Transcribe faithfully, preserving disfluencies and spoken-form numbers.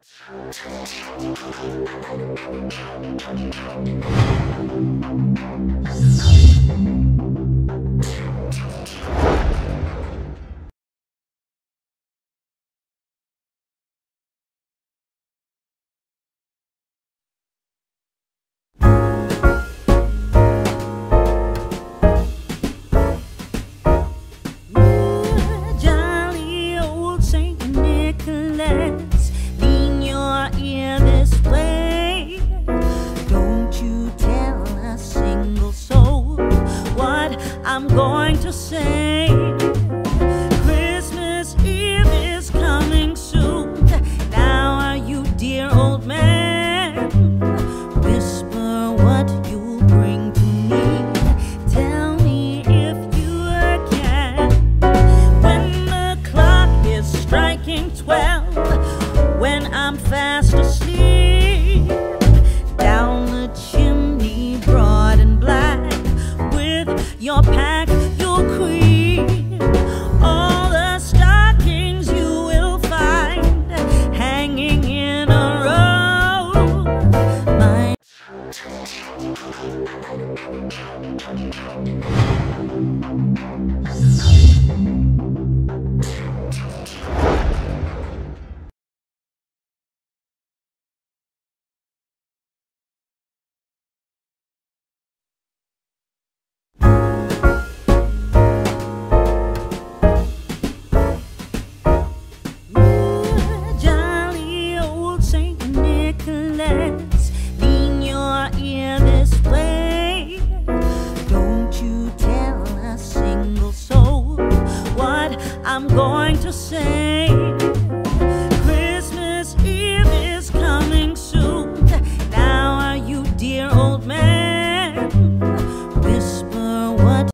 Jolly old Saint Nicholas, lean your ear this way. Don't you tell a single soul what I'm going to say. Christmas Eve is coming soon. Now, you dear old man, whisper what you'll bring to me. Tell me if you can. When the clock is striking twelve, when I'm fast asleep,